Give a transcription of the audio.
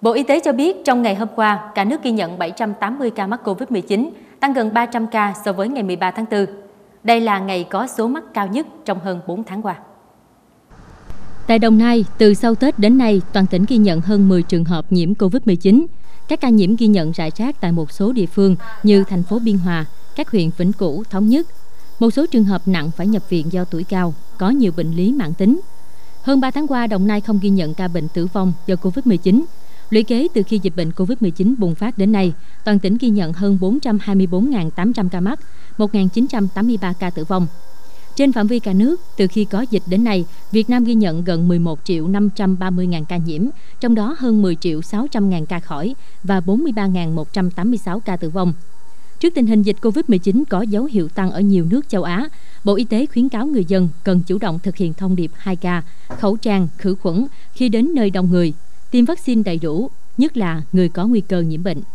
Bộ Y tế cho biết trong ngày hôm qua, cả nước ghi nhận 780 ca mắc Covid-19, tăng gần 300 ca so với ngày 13 tháng 4. Đây là ngày có số mắc cao nhất trong hơn 4 tháng qua. Tại Đồng Nai, từ sau Tết đến nay, toàn tỉnh ghi nhận hơn 10 trường hợp nhiễm Covid-19. Các ca nhiễm ghi nhận rải rác tại một số địa phương như thành phố Biên Hòa, các huyện Vĩnh Cửu, Thống Nhất. Một số trường hợp nặng phải nhập viện do tuổi cao, có nhiều bệnh lý mãn tính. Hơn 3 tháng qua, Đồng Nai không ghi nhận ca bệnh tử vong do Covid-19. Lũy kế từ khi dịch bệnh Covid-19 bùng phát đến nay, toàn tỉnh ghi nhận hơn 424.800 ca mắc, 1.983 ca tử vong. Trên phạm vi cả nước, từ khi có dịch đến nay, Việt Nam ghi nhận gần 11.530.000 ca nhiễm, trong đó hơn 10.600.000 ca khỏi và 43.186 ca tử vong. Trước tình hình dịch Covid-19 có dấu hiệu tăng ở nhiều nước châu Á, Bộ Y tế khuyến cáo người dân cần chủ động thực hiện thông điệp 2K, khẩu trang, khử khuẩn khi đến nơi đông người, tiêm vaccine đầy đủ, nhất là người có nguy cơ nhiễm bệnh.